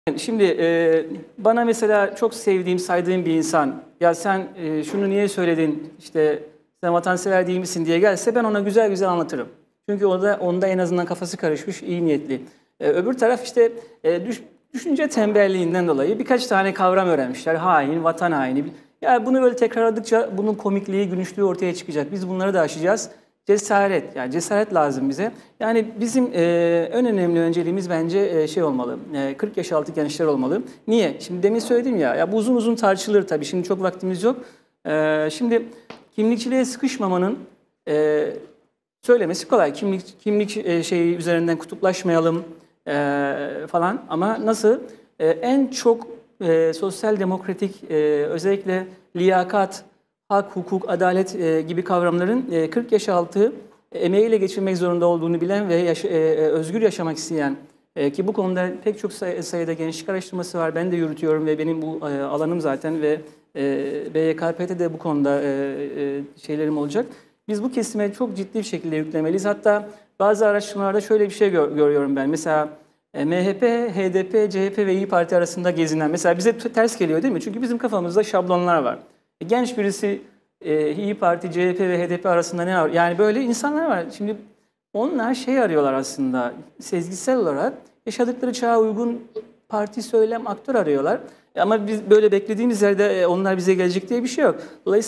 Şimdi bana mesela çok sevdiğim, saydığım bir insan, ya sen şunu niye söyledin, işte sen vatansever değil misin diye gelse ben ona güzel güzel anlatırım. Çünkü onda en azından kafası karışmış, iyi niyetli. Öbür taraf işte düşünce tembelliğinden dolayı birkaç tane kavram öğrenmişler. Hain, vatan haini. Ya bunu böyle tekrarladıkça bunun komikliği, gülünçlüğü ortaya çıkacak. Biz bunları da aşacağız. Cesaret, yani cesaret lazım bize. Yani bizim en önemli önceliğimiz bence şey olmalı, 40 yaş altı gençler olmalı. Niye? Şimdi demin söyledim ya bu uzun uzun tartışılır tabii, şimdi çok vaktimiz yok. Şimdi kimlikçiliğe sıkışmamanın söylemesi kolay. Kimlik şeyi üzerinden kutuplaşmayalım falan, ama nasıl? En çok sosyal demokratik, özellikle liyakat, hak, hukuk, adalet gibi kavramların 40 yaş altı emeğiyle geçirmek zorunda olduğunu bilen ve özgür yaşamak isteyen, ki bu konuda pek çok sayıda gençlik araştırması var. Ben de yürütüyorum ve benim bu alanım zaten ve BYKP'de de bu konuda şeylerim olacak. Biz bu kesime çok ciddi bir şekilde yüklemeliyiz. Hatta bazı araştırmalarda şöyle bir şey görüyorum ben. Mesela MHP, HDP, CHP ve İYİ Parti arasında gezinen, mesela bize ters geliyor değil mi? Çünkü bizim kafamızda şablonlar var. Genç birisi İYİ Parti, CHP ve HDP arasında ne var? Yani böyle insanlar var. Şimdi onlar şey arıyorlar aslında, sezgisel olarak yaşadıkları çağa uygun parti, söylem, aktör arıyorlar. Ama biz böyle beklediğimiz yerde onlar bize gelecek diye bir şey yok. Dolayısıyla